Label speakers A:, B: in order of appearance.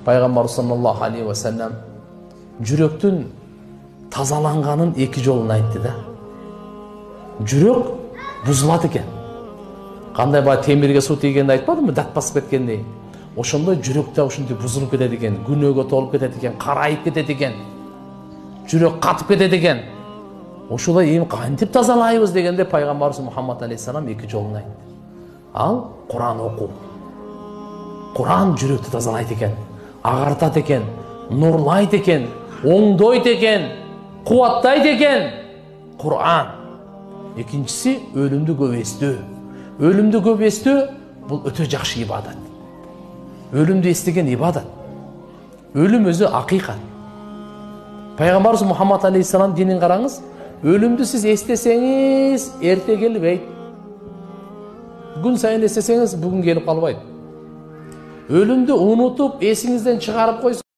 A: Пайгамбар саллаллаху алейхи ва саллям жүрөктүн тазаланганын эки жолун айтты да. Жүрөк бузулат экен. Кандай баягы темирге суу тийгенде айтпадымбы, дат басып кеткендей. Ошондой жүрөк да ушинтип бузулуп кетет экен, күнөөгө толуп кетет экен, карайып кетет экен. Жүрөк катып кетет экен. Ошолой эми кантип тазалайбыз дегенде пайгамбарыбыз Мухаммад алейхиссалам эки жолун айтты. Ал Куран окуу. Куран жүрөктү тазалайт экен, агартат экен, нурлайт экен, оңдойт экен, кубаттайт экен. Куран. Экинчиси өлүмдү көп эстөө. Өлүмдү көп эстөө бул өтө жакшы ибадат. Өлүмдү эстеген ибадат. Өлүм өзү акыйкат. Пайгамбарыбыз Мухаммад алейхиссалам динин караңыз, өлүмдү сиз эстесеңиз, эрте келбейт. Күн сайын эстесеңиз, бүгүн келип калбайт. Өлүмдү унутуп, эсиңизден чыгарып койсоңуз